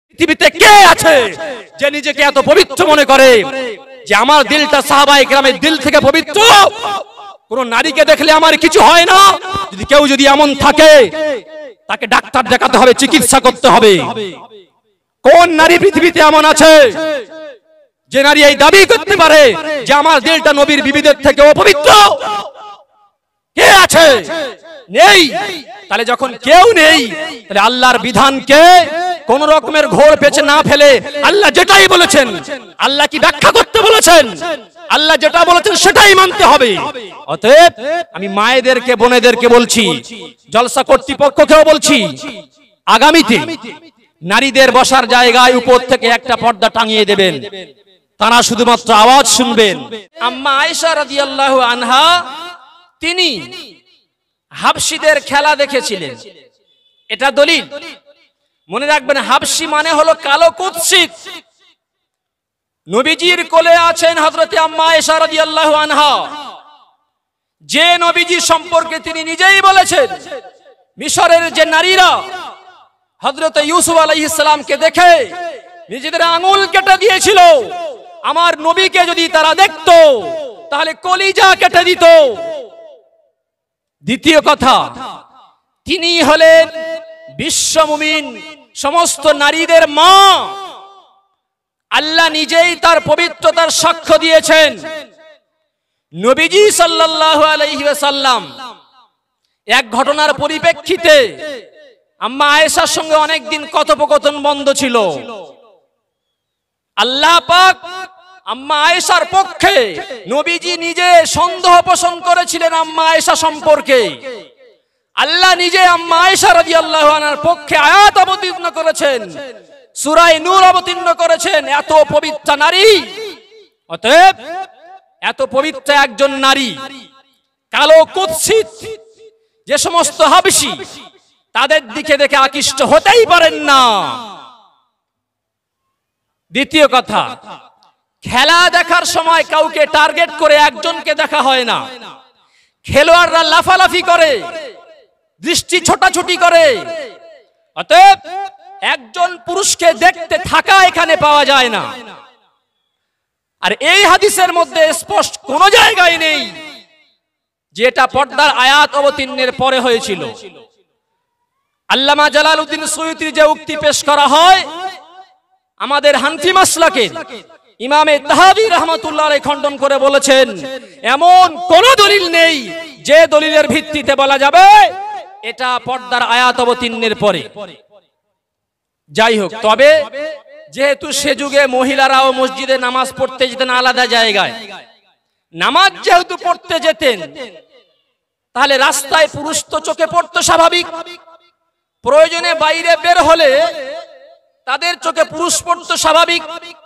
পৃথিবীতে কে আছে যে নিজেকে এত পবিত্র মনে করে যে আমার দিলটা সাহাবায়ে কেরামের দিল থেকে পবিত্র, কোন নারীকে দেখলে আমার কিছু হয় না? যদি কেউ এমন থাকে তাকে ডাক্তার দেখাতে হবে, চিকিৎসা করতে হবে। কোন নারী পৃথিবীতে এমন আছে যে নারী এই দাবি করতে পারে যে আমার দিলটা নবীর বিবিদের থেকে অপবিত্র? কে আছে? নেই। তাহলে যখন কেউ নেই, তাহলে আল্লাহর বিধানকে কোন রকমের ঘোর পেছে না ফেলে আল্লাহ যেটাই বলেছেন, আল্লাহ কি ব্যাখ্যা করতে বলেছেন, আল্লাহ যেটা বলেছেন সেটাই মানতে হবে। অতএব আমি মায়েদেরকে, বোনেদেরকে বলছি, জলসা কর্তৃপক্ষকেও বলছি, আগামীতে নারীদের বসার জায়গায় উপর থেকে একটা পর্দা টাঙিয়ে দেবেন, তারা শুধুমাত্র আওয়াজ শুনবেন। আম্মা আয়েশা রাদিয়াল্লাহু আনহা তিনি হাবশীদের খেলা দেখেছিলেন, এটা দলিল। মনে রাখবেন, হাবশী মানে হলো কালো কুৎসিত। নবীজির কোলে আছেন হযরতে আম্মা আয়েশা রাদিয়াল্লাহু আনহা, যে নবীজি সম্পর্কে তিনি নিজেই বলেছেন মিশরের যে নারীরা হযরতে ইউসুফ আলাইহিস সালামকে দেখে নিজেদের আঙ্গুল কেটে দিয়েছিল, আমার নবীকে যদি তারা দেখতো তাহলে কলিজা কেটে দিত। দ্বিতীয় কথা, তিনি হলেন বিশ্ব মুমিন, সমস্ত নারীদের মা। আল্লাহ নিজেই তার পবিত্রতার সাক্ষ্য দিয়েছেন। নবীজি সাল্লাল্লাহু আলাইহি ওয়াসাল্লাম এক ঘটনার পরিপ্রেক্ষিতে আম্মা আয়েশার সঙ্গে অনেকদিন কথোপকথন বন্ধ ছিল। আল্লাহ পাক আম্মা আয়েশার পক্ষে, নবীজি নিজে সন্দেহ পোষণ করেছিলেন আম্মা আয়েশা সম্পর্কে। আল্লাহ নিজে আম্মা আয়েশা রাদিয়াল্লাহু আনহার পক্ষে আয়াত অবতীর্ণ করেছেন, সূরা নূর অবতীর্ণ করেছেন। এত পবিত্র নারী, অতএব এত পবিত্র একজন নারী, কালো কুৎসিত যে সমস্ত হাবশী, তাদের দিকে দেখে আকৃষ্ট হতেই পারেন না। দ্বিতীয় কথা, খেলা দেখার সময় কাউকে টার্গেট করে একজনকে দেখা হয় না। খেলোয়াড়রা লাফালাফি করে, দৃষ্টি ছোটাছুটি করে। অতএব একজন পুরুষকে দেখতে থাকা এখানে পাওয়া যায় না। আর এই হাদিসের মধ্যে স্পষ্ট কোন জায়গায় নেই যে এটা পর্দার আয়াত অবতীর্ণের পরে হয়েছিল। আল্লামা জালালউদ্দিন সুয়ুতির যে উক্তি পেশ করা হয়, আমাদের হানফি মাসলাকের ইমামে তাহাবী রাহমাতুল্লাহ আলাইহি খণ্ডন করে বলেছেন, এমন কোন দলিল নেই যে দলিলের ভিত্তিতে বলা যাবে এটা পর্দার আয়াত অবতীর্ণের পরে। যাই হোক, তবে যেহেতু সে যুগে মহিলারাও মসজিদে নামাজ পড়তে যেতেন আলাদা জায়গায়, নামাজ যেহেতু পড়তে যেতেন, তাহলে রাস্তায় পুরুষ তো চোখে পড়তো স্বাভাবিক। প্রয়োজনে বাইরে বের হলে তাদের চোখে পুরুষ পড়তো স্বাভাবিক।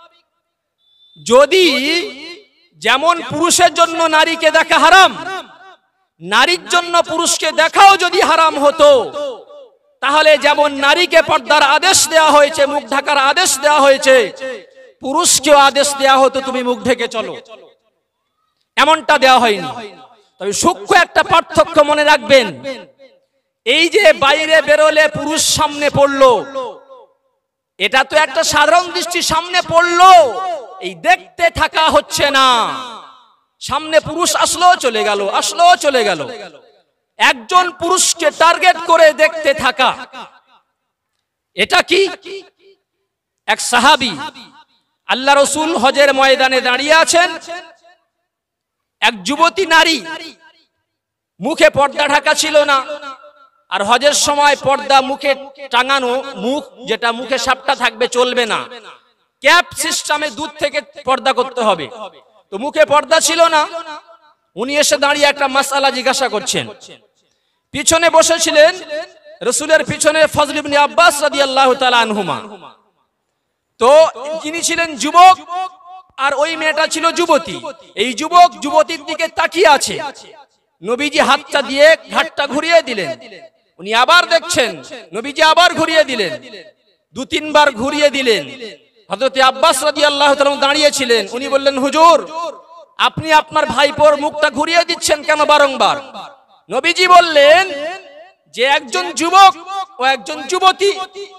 যদি যেমন পুরুষের জন্য নারীকে দেখা হারাম, নারীর জন্য পুরুষকে দেখাও যদি হারাম হতো, তাহলে যেমন নারীকে পর্দার আদেশ দেয়া হয়েছে, মুখ ঢাকার আদেশ দেয়া হয়েছে, পুরুষকেও আদেশ দেয়া হতো তুমি মুখ ঢেকে চলো, এমনটা দেওয়া হয়নি। তবে সূক্ষ্ম একটা পার্থক্য মনে রাখবেন, এই যে বাইরে বেরোলে পুরুষ সামনে পড়লো, এটা তো একটা সাধারণ দৃষ্টি সামনে পড়লো, এই দেখতে থাকা হচ্ছে না। সামনে পুরুষ আসলো চলে গেল, আসলো চলে গেল, একজন পুরুষকে টার্গেট করে দেখতে থাকা, এটা কি? এক সাহাবী, আল্লাহ রাসূল হজের ময়দানে দাঁড়িয়ে আছেন, এক যুবতী নারী, মুখে পর্দা ঢাকা ছিল না। আর হজের সময় পর্দা মুখে টাঙানো, মুখ যেটা মুখে সাপটা থাকবে চলবে না, ক্যাপ সিস্টেমে দূর থেকে পর্দা করতে হবে। তো মুখে পর্দা ছিল না, উনি এসে দাঁড়িয়ে একটা মাসআলা জিজ্ঞাসা করছেন। পিছনে বসেছিলেন রাসূলের পিছনে ফজল ইবনে আব্বাস রাদিয়াল্লাহু তাআলা আনহুমা। তো যিনি ছিলেন যুবক আর ওই মেয়েটা ছিল যুবতী। এই যুবক যুবতীর দিকে তাকিয়ে আছে। নবীজি হাতটা দিয়ে ঘাটটা ঘুরিয়ে দিলেন, উনি আবার দেখছেন, নবীজি আবার ঘুরিয়ে দিলেন, দু তিনবার ঘুরিয়ে দিলেন। হযরত আব্বাস রাদিয়াল্লাহু তাআলা দাঁড়িয়ে ছিলেন, উনি বললেন, হুজুর আপনি আপনার ভাইপোর মুখটা ঘুরিয়ে দিচ্ছেন কেন বারংবার? নবীজি বললেন যে একজন যুবক ও একজন যুবতী, তো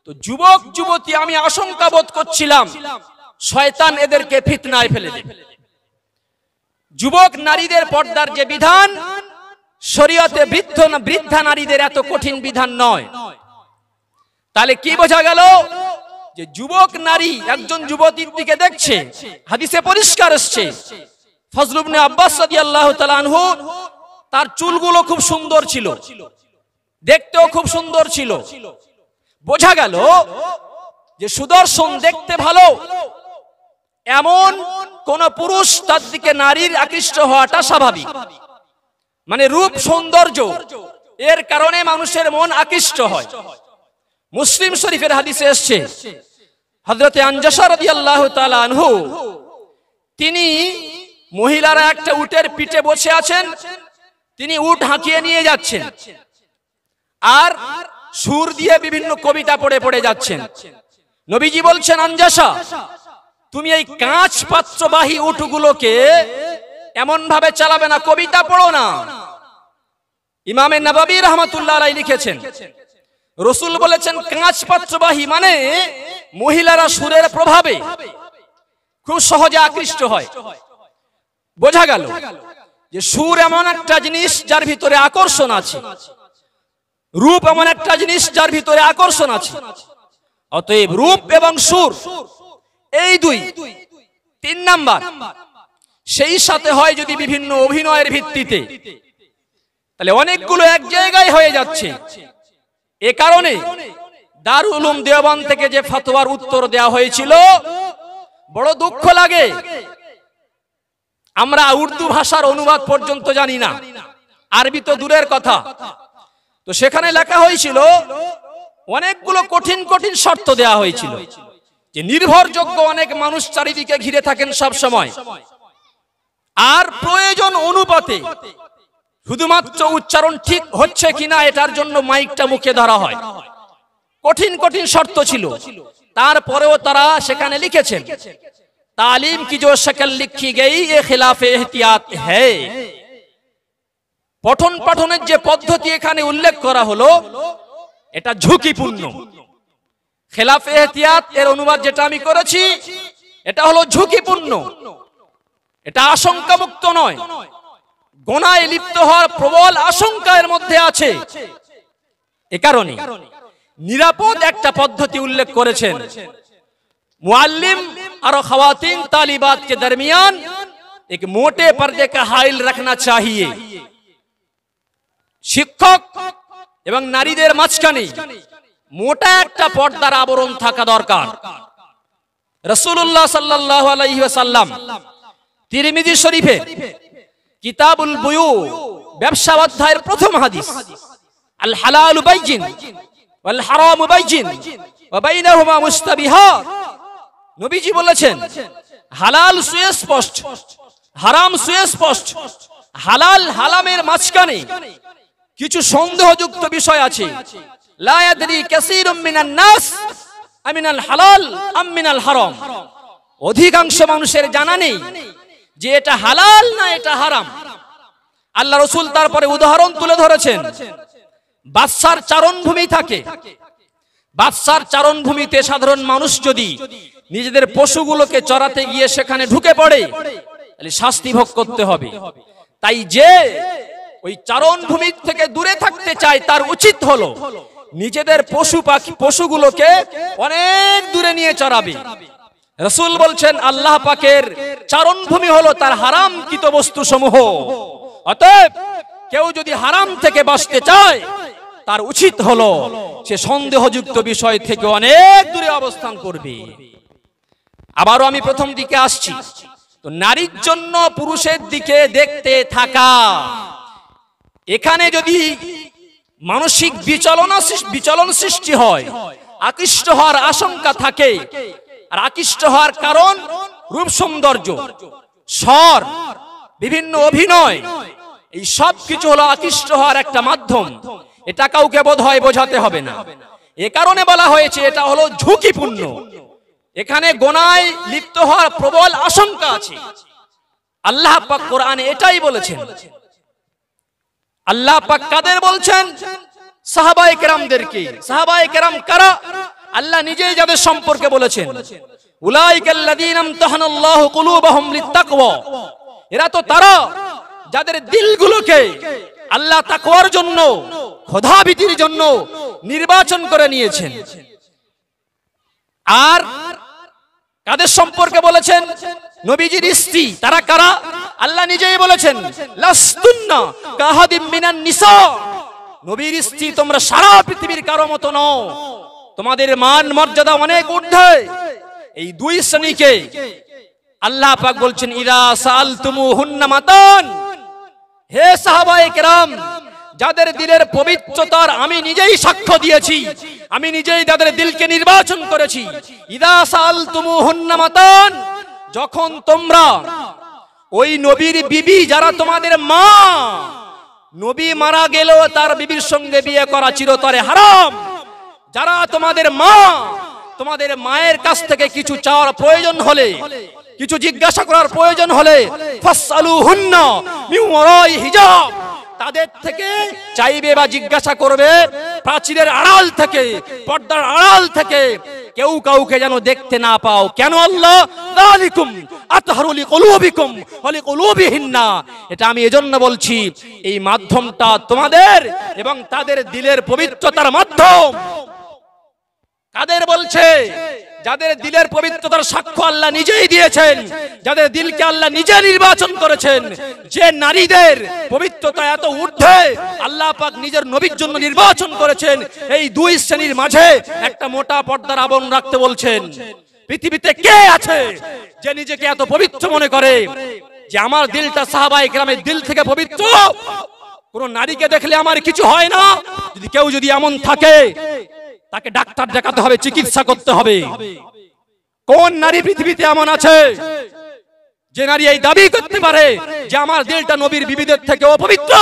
তো যুবক যুবতী আমি আশঙ্কা বোধ করছিলাম শয়তান এদেরকে ফিতনায় ফেলে দেবে। যুবক নারীদের পর্দার যে বিধান শরীয়তে বৃদ্ধা নারীদের এত কঠিন বিধান নয়। তাহলে কি বোঝা গেল যে যুবক নারী একজন যুবতীর দিকে দেখছে, হাদিসে পরিষ্কার এসেছে ফজল ইবনে আব্বাস রাদিয়াল্লাহু তাআলা আনহু তার চুলগুলো খুব সুন্দর ছিল, দেখতেও খুব সুন্দর ছিল। বোঝা গেল যে সুদর্শন দেখতে ভালো এমন কোন পুরুষ তার দিকে নারীর আকৃষ্ট হওয়াটা স্বাভাবিক। মানে রূপ সৌন্দর্য এর কারণে মানুষের মন আকৃষ্ট হয়। মুসলিম শরীফের হাদিসে এসেছে হযরতে আনজাশা রাদিয়াল্লাহু তাআলা আনহু তিনি মহিলারা একটা উটের পিঠে বসে আছেন, তিনি উট হাঁকিয়ে নিয়ে যাচ্ছেন আর সুর দিয়ে বিভিন্ন কবিতা পড়ে পড়ে যাচ্ছেন। নবীজি বলছেন, আনজাশা তুমি এই কাঁচ পাত্রবাহী উটগুলোকে এমন ভাবে চালাবে না, কবিতা পড়ো না। ইমামে নববী রাহমাতুল্লাহ আলাইহি লিখেছেন রাসূল বলেছেন কাঁচ পাত্রবাহী মানে মহিলারা সুরের প্রভাবে খুব সহজে আকৃষ্ট হয়। বোঝা গেল যে সুর এমন একটা জিনিস যার ভিতরে আকর্ষণ আছে, রূপ এমন একটা জিনিস যার ভিতরে আকর্ষণ আছে। অতএব রূপ এবং সুর এই তিন নাম্বার, সেই সাথে হয় যদি বিভিন্ন অভিনয়ের ভিত্তিতে, তাহলে অনেকগুলো এক জায়গায় হয়ে যাচ্ছে। এ কারণে দারুল উলুম দেওবন্দ থেকে যে ফতোয়ার উত্তর দেওয়া হয়েছিল বড় দুঃখ লাগে। আমরা উর্দু ভাষার অনুবাদ পর্যন্ত জানি না, আরবি তো দূরের কথা। তো সেখানে লেখা হয়েছিল অনেকগুলো কঠিন কঠিন শর্ত দেওয়া হয়েছিল যে নির্ভরযোগ্য অনেক মানুষ চারিদিকে ঘিরে থাকেন সব সময়, আর প্রয়োজন অনুপাতে শুধুমাত্র উচ্চারণ ঠিক হচ্ছে কিনা এটার জন্য মাইকটা মুখে ধরা হয়। কঠিন কঠিন শর্ত ছিল, তারপরেও তারা সেখানে লিখেছেন তালিম কি जो शक्ल लिखी गई ये खिलाफ एहतियात है। পঠন পাঠনের যে পদ্ধতি এখানে উল্লেখ করা হলো এটা ঝুঁকিপূর্ণ। খেলাফ এহতিয়াত এর অনুবাদ যেটা আমি করেছি এটা হলো ঝুঁকিপূর্ণ, এটা আশঙ্কা মুক্ত নয়, গোনায় লিপ্ত হওয়ার প্রবল আশঙ্কা এর মধ্যে আছে। এ কারণে নিরাপদ একটা পদ্ধতি উল্লেখ করেছেন मुअल्लिम और खवातीन तालिबात के दरमियान एक मोटे पर्दे का हाइल रखना चाहिए। शिक्षक এবং নারীদের মাঝখানে মোটা একটা পর্দার আবরণ থাকা দরকার। রাসূলুল্লাহ সাল্লাল্লাহু আলাইহি ওয়াসাল্লাম তিরমিজি শরীফে কিতাবুল বুয়ু ব্যবসা অধ্যায়ের প্রথম হাদিস আল হালালু বাইয়িন ওয়াল হারামু বাইয়িন ওয়া বাইনাহুমা মুস্তাবিহাত। নবীজি বলেছেন হালাল সুস্পষ্ট, হারাম সুস্পষ্ট। হালাল হারামের মাঝখানে কিছু সন্দেহযুক্ত বিষয় আছে। লা ইয়াদরি কাসীরুম মিনান নাস আমিনাল হালাল আম মিনাল হারাম। অধিকাংশ মানুষের জানা নেই যে এটা হালাল না এটা হারাম। আল্লাহ রাসূল তারপরে উদাহরণ তুলে ধরেছেন, বাদশার চারণভূমি থাকে, বাদশার চারণভূমিতে সাধারণ মানুষ যদি নিজেদের পশুগুলোকে চড়াতে গিয়ে সেখানে ঢুকে পড়ে তাহলে শাস্তি ভোগ করতে হবে। তাই যে ওই চারণভূমি থেকে দূরে থাকতে চায় তার উচিত হলো নিজেদের পশুগুলোকে অনেক দূরে নিয়ে চড়াবে। রাসূল বলছেন আল্লাহ পাকের চারণভূমি হলো তার হারামকৃত বস্তু সমূহ। অতএব কেউ যদি হারাম থেকে বাঁচতে চায় তার উচিত হলো সে সন্দেহযুক্ত বিষয় থেকে অনেক দূরে অবস্থান করবে। আবারও আমি প্রথম দিকে আসছি, তো নারীর জন্য পুরুষের দিকে দেখতে থাকা, এখানে যদি মানসিক বিচলন সৃষ্টি হয়, আকৃষ্ট হওয়ার আশঙ্কা থাকে, আর আকৃষ্ট হওয়ার কারণ রূপ সৌন্দর্য, স্বর, বিভিন্ন অভিনয়, এই সব কিছু হলো আকৃষ্ট হওয়ার একটা মাধ্যম। এটা কাউকে বোধ হয় বোঝাতে হবে না। এ কারণে বলা হয়েছে এটা হলো ঝুঁকিপূর্ণ, এখানে গোনায় লিপ্ত হওয়ার প্রবল আশঙ্কা আছে। আল্লাহ পাক কোরআনে এটাই বলেছেন। আল্লাহ পাক কাদের বলছেন? সাহাবায়ে কেরামদেরকে। সাহাবায়ে কেরাম কারা? আল্লাহ নিজেই যাদের সম্পর্কে বলেছেন, উলাইকাল্লাযীনা ইমতাহানাল্লাহু কুলুবাহুম লিত্তাকওয়া, এরা তো তারা যাদের দিলগুলোকে আল্লাহ তাকওয়ার জন্য, খোদাভীতির জন্য নির্বাচন করে নিয়েছেন। আর কাদের সম্পর্কে বলেছেন? নবীজির স্ত্রী। তারা কারা? আল্লাহ নিজেই বলেছেন, লাস্তুন্না কাহাদিম মিনান নিসা, নবীর স্ত্রী তোমরা সারা পৃথিবীর কারো মতো নও, তোমাদের মান মর্যাদা অনেক ঊর্ধ্বে। এই দুই শ্রেণীকে আল্লাহ পাক বলছেন, ইদা সালতুমুহুন্না মাতান, হে সাহাবায়ে কেরাম, যাদের দিলের পবিত্রতার আমি নিজেই সাক্ষ্য দিয়েছি, আমি নিজেই তাদের দিলকে নির্বাচন করেছি। ইদা সালতুমুহুন্না মাতান, যখন তোমরা ওই নবীর বিবি যারা তোমাদের মা, নবী মারা গেলেও তার বিবির সঙ্গে বিয়ে করা চিরতরে হারাম। যারা তোমাদের মা, তোমাদের মায়ের কাছ থেকে কিছু চাওয়ার প্রয়োজন হলে, কিছু জিজ্ঞাসা করার প্রয়োজন হলে, ফাসআলুহুন্না মিন ওয়ারাই হিজাব, তাদের থেকে চাইবে বা জিজ্ঞাসা করবে প্রাচীরের আড়াল থেকে, পর্দার আড়াল থেকে, কেউ কাউকে যেন দেখতে না পাও। কেন? আল্লাহ যালিকুম আতহারু লিকুলুবিকুম ওয়া লিকুলুবিহিন্না, এটা আমি এজন্য বলছি, এই মাধ্যমটা তোমাদের এবং তাদের দিলের পবিত্রতার মাধ্যম। কাদের বলছে? যাদের দিলের পবিত্রতার সাক্ষ্য আল্লাহ নিজেই দিয়েছেন, যাদের দিলকে আল্লাহ নিজে নির্বাচন করেছেন, যে নারীদের পবিত্রতা এত ঊর্ধ্বে আল্লাহ পাক নিজের নবীর জন্য নির্বাচন করেছেন, এই দুই শ্রেণীর মাঝে একটা মোটা পর্দার আবরণ রাখতে বলছেন। পৃথিবীতে কে আছে যে নিজেকে এত পবিত্র মনে করে যে আমার দিলটা সাহাবায়ে কেরামের দিল থেকে পবিত্র, কোন নারীকে দেখলে আমার কিছু হয় না? যদি কেউ এমন থাকে, তাকে ডাক্তার দেখাতে হবে, চিকিৎসা করতে হবে। কোন নারী পৃথিবীতে এমন আছে যে নারী এই দাবি করতে পারে যে আমার দিলটা নবীর বিবিদের থেকে অপবিত্র?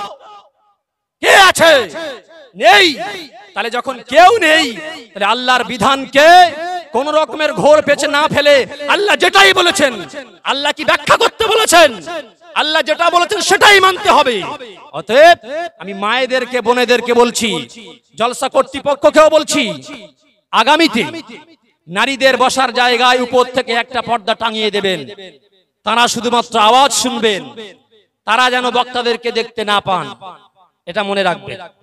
কে আছে? নেই। তাহলে যখন কেউ নেই, তাহলে আল্লাহর বিধানকে কোন রকমের ঘোর পেছে না ফেলে আল্লাহ যেটাই বলেছেন, আল্লাহ কি ব্যাখ্যা করতে বলেছেন? আল্লাহ যেটা বলেছেন সেটাই মানতে হবে। অতএব আমি মায়েদেরকে, বোনেদেরকে বলছি, জলসা কর্তৃপক্ষকেও বলছি, আগামীতে নারীদের বসার জায়গায় উপর থেকে একটা পর্দা টাঙিয়ে দেবেন। তারা শুধুমাত্র আওয়াজ শুনবেন, তারা যেন বক্তাদেরকে দেখতে না পান, এটা মনে রাখবেন।